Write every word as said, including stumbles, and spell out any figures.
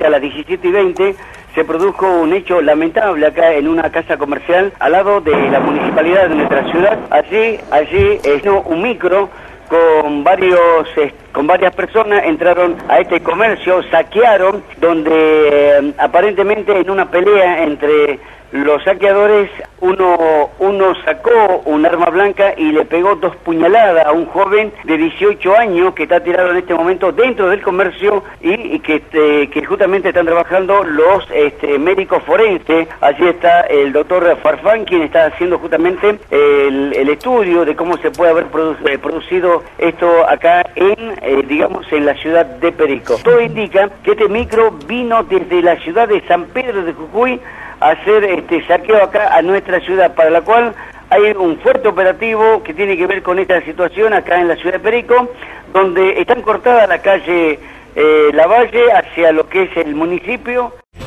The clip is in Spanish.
que a las diecisiete y veinte se produjo un hecho lamentable acá en una casa comercial al lado de la municipalidad de nuestra ciudad. Allí, allí, eh, un micro con varios eh, con varias personas entraron a este comercio, saquearon, donde eh, aparentemente en una pelea entre los saqueadores, uno, uno sacó un arma blanca y le pegó dos puñaladas a un joven de dieciocho años que está tirado en este momento dentro del comercio y, y que, este, que justamente están trabajando los este, médicos forenses. Allí está el doctor Farfán, quien está haciendo justamente el, el estudio de cómo se puede haber produ eh, producido esto acá en, eh, digamos, en la ciudad de Perico. Todo indica que este micro vino desde la ciudad de San Pedro de Jujuy a hacer este saqueo acá a nuestra ciudad, para la cual hay un fuerte operativo que tiene que ver con esta situación acá en la ciudad de Perico, donde están cortadas la calle eh, Lavalle hacia lo que es el municipio.